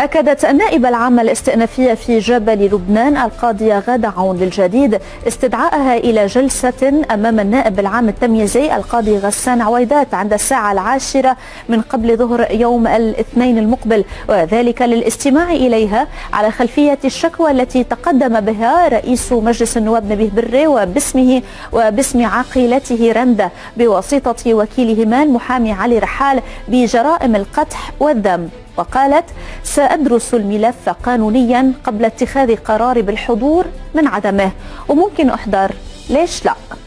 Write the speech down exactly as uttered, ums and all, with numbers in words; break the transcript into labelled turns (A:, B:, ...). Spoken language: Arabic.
A: أكدت النائبة العامة الاستئنافية في جبل لبنان القاضية غادة عون للجديد استدعائها إلى جلسة أمام النائب العام التمييزي القاضي غسان عويدات عند الساعة العاشرة من قبل ظهر يوم الاثنين المقبل، وذلك للاستماع إليها على خلفية الشكوى التي تقدم بها رئيس مجلس النواب نبيه بري وباسمه وباسم عقيلته رندة بواسطة وكيل همان محامي علي رحال بجرائم القتح والذم. وقالت: سأدرس الملف قانونيا قبل اتخاذ قراري بالحضور من عدمه، وممكن أحضر، ليش لا؟